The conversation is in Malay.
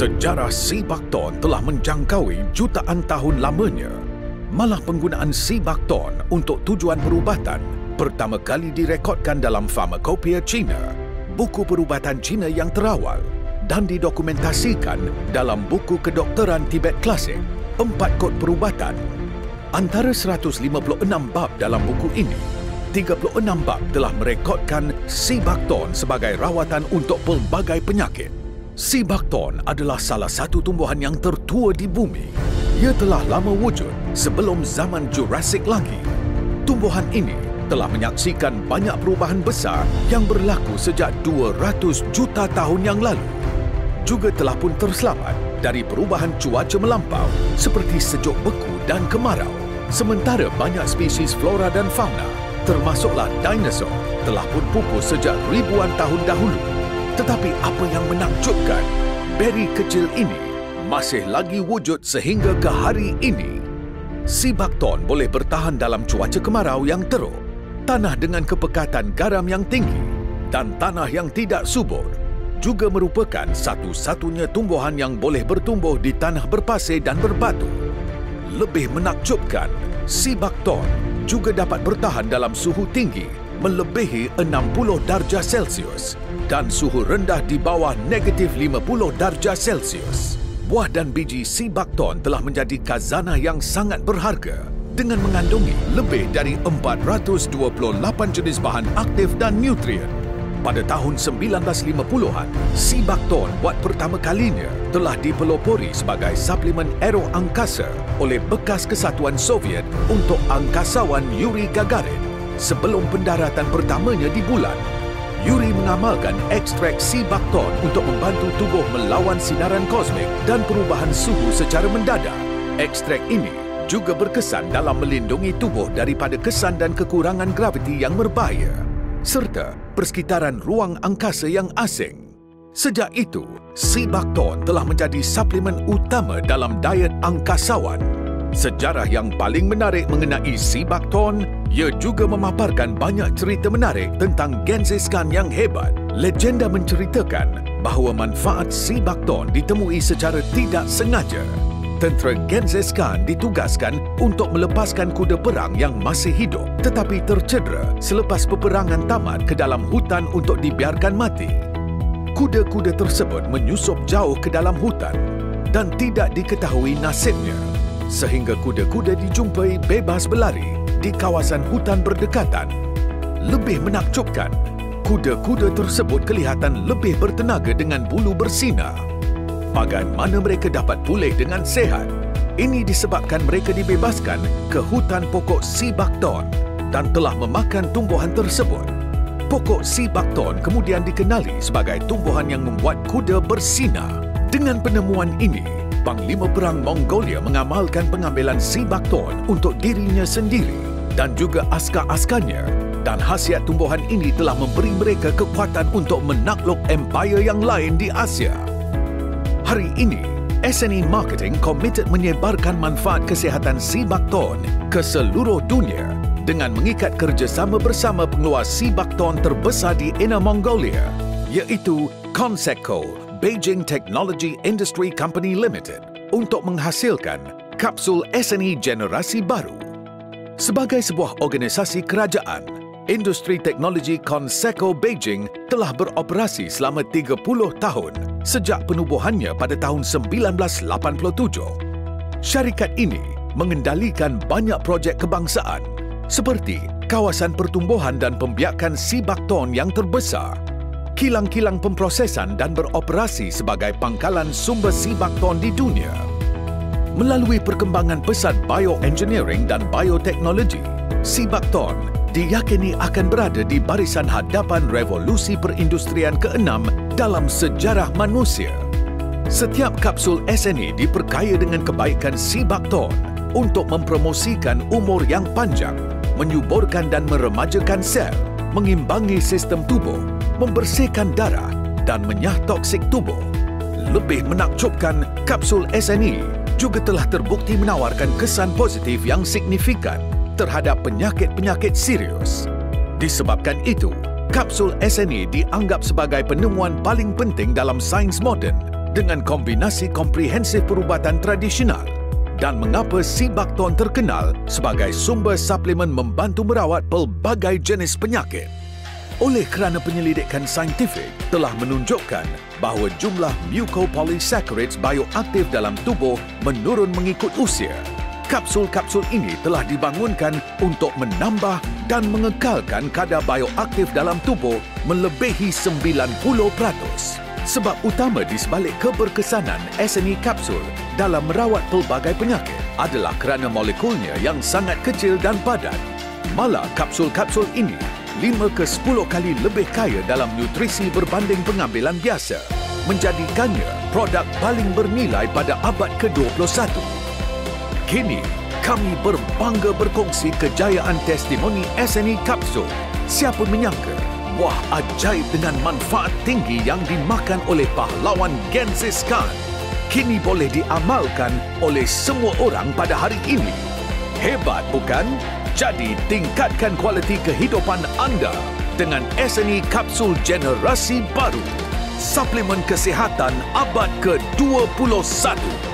Sejarah Sibakton telah menjangkaui jutaan tahun lamanya. Malah penggunaan Sibakton untuk tujuan perubatan pertama kali direkodkan dalam Pharmacopoeia Cina, buku perubatan Cina yang terawal, dan didokumentasikan dalam buku kedokteran Tibet Klasik, 4 kod perubatan. Antara 156 bab dalam buku ini, 36 bab telah merekodkan Sibakton sebagai rawatan untuk pelbagai penyakit. Sibakton adalah salah satu tumbuhan yang tertua di bumi. Ia telah lama wujud sebelum zaman Jurassic lagi. Tumbuhan ini telah menyaksikan banyak perubahan besar yang berlaku sejak 200 juta tahun yang lalu. Juga telah pun terselamat dari perubahan cuaca melampau seperti sejuk beku dan kemarau. Sementara banyak spesies flora dan fauna, termasuklah dinosaur, telah pun pupus sejak ribuan tahun dahulu. Tetapi apa yang menakjubkan, beri kecil ini masih lagi wujud sehingga ke hari ini. Sibakton boleh bertahan dalam cuaca kemarau yang teruk, tanah dengan kepekatan garam yang tinggi, dan tanah yang tidak subur. Juga merupakan satu-satunya tumbuhan yang boleh bertumbuh di tanah berpasir dan berbatu. Lebih menakjubkan, Sibakton juga dapat bertahan dalam suhu tinggi melebihi 60 darjah Celsius dan suhu rendah di bawah negatif 50 darjah Celsius. Buah dan biji Sibakton telah menjadi khazanah yang sangat berharga dengan mengandungi lebih dari 428 jenis bahan aktif dan nutrien. Pada tahun 1950-an, Sibakton buat pertama kalinya telah dipelopori sebagai suplemen aero angkasa oleh bekas Kesatuan Soviet untuk angkasawan Yuri Gagarin sebelum pendaratan pertamanya di bulan. Yuri mengamalkan ekstrak Sibakton untuk membantu tubuh melawan sinaran kosmik dan perubahan suhu secara mendadak. Ekstrak ini juga berkesan dalam melindungi tubuh daripada kesan dan kekurangan graviti yang berbahaya, serta persekitaran ruang angkasa yang asing. Sejak itu, Sibakton telah menjadi suplemen utama dalam diet angkasawan. Sejarah yang paling menarik mengenai Sibakton, ia juga memaparkan banyak cerita menarik tentang Genghis Khan yang hebat. Legenda menceritakan bahawa manfaat Sibakton ditemui secara tidak sengaja. Tentera Genghis Khan ditugaskan untuk melepaskan kuda perang yang masih hidup tetapi tercedera selepas peperangan tamat ke dalam hutan untuk dibiarkan mati. Kuda-kuda tersebut menyusup jauh ke dalam hutan dan tidak diketahui nasibnya, sehingga kuda-kuda dijumpai bebas berlari di kawasan hutan berdekatan. Lebih menakjubkan, kuda-kuda tersebut kelihatan lebih bertenaga dengan bulu bersinar. Bagaimana mereka dapat pulih dengan sehat? Ini disebabkan mereka dibebaskan ke hutan pokok Sibakton dan telah memakan tumbuhan tersebut. Pokok Sibakton kemudian dikenali sebagai tumbuhan yang membuat kuda bersinar. Dengan penemuan ini, Panglima Perang Mongolia mengamalkan pengambilan Sibakton untuk dirinya sendiri dan juga askar-askarnya, dan khasiat tumbuhan ini telah memberi mereka kekuatan untuk menakluk empayar yang lain di Asia. Hari ini, SNE Marketing komited menyebarkan manfaat kesihatan Sibakton ke seluruh dunia dengan mengikat kerjasama bersama pengeluar Sibakton terbesar di Inner Mongolia, iaitu Conseco Beijing Technology Industry Company Limited, untuk menghasilkan kapsul SNE generasi baru. Sebagai sebuah organisasi kerajaan, industri teknologi Conseco Beijing telah beroperasi selama 30 tahun sejak penubuhannya pada tahun 1987. Syarikat ini mengendalikan banyak projek kebangsaan seperti kawasan pertumbuhan dan pembiakan Sibakton yang terbesar, kilang-kilang pemprosesan dan beroperasi sebagai pangkalan sumber Sibakton di dunia. Melalui perkembangan pesat bioengineering dan bioteknologi, Sibakton diyakini akan berada di barisan hadapan revolusi perindustrian ke-6 dalam sejarah manusia. Setiap kapsul SNE diperkaya dengan kebaikan Sibakton untuk mempromosikan umur yang panjang, menyuburkan dan meremajakan sel, mengimbangi sistem tubuh, membersihkan darah dan menyah toksik tubuh. Lebih menakjubkan, kapsul SNE juga telah terbukti menawarkan kesan positif yang signifikan terhadap penyakit-penyakit serius. Disebabkan itu, kapsul SNE dianggap sebagai penemuan paling penting dalam sains moden dengan kombinasi komprehensif perubatan tradisional dan mengapa Sibakton terkenal sebagai sumber suplemen membantu merawat pelbagai jenis penyakit. Oleh kerana penyelidikan saintifik telah menunjukkan bahawa jumlah mucopolysaccharides bioaktif dalam tubuh menurun mengikut usia, kapsul-kapsul ini telah dibangunkan untuk menambah dan mengekalkan kadar bioaktif dalam tubuh melebihi 90%. Sebab utama di sebalik keberkesanan SNE kapsul dalam merawat pelbagai penyakit adalah kerana molekulnya yang sangat kecil dan padat. Malah kapsul-kapsul ini 5 ke 10 kali lebih kaya dalam nutrisi berbanding pengambilan biasa, menjadikannya produk paling bernilai pada abad ke-21. Kini, kami berbangga berkongsi kejayaan testimoni SNE kapsul. Siapa menyangka? Wah ajaib dengan manfaat tinggi yang dimakan oleh pahlawan Genghis Khan kini boleh diamalkan oleh semua orang pada hari ini. Hebat bukan? Jadi tingkatkan kualiti kehidupan anda dengan SNE kapsul generasi baru. Suplemen kesihatan abad ke-21.